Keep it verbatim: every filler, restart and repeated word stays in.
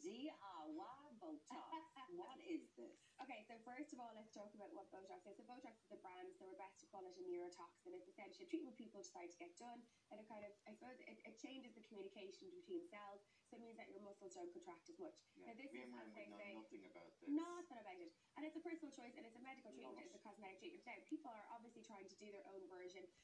D I Y Botox. What is this? Okay, so first of all, let's talk about what Botox is. So Botox is a brand, so we're best to call it a neurotoxin. It's essentially a treatment people decide to get done, and it kind of, I suppose, it, it changes the communication between cells, so it means that your muscles don't contract as much. Yeah, now, this me is, and as Muireann they would know say, nothing about this. nothing about it. And it's a personal choice, and it's a medical treatment, Not. it's a cosmetic treatment. Now, people are obviously trying to do their own version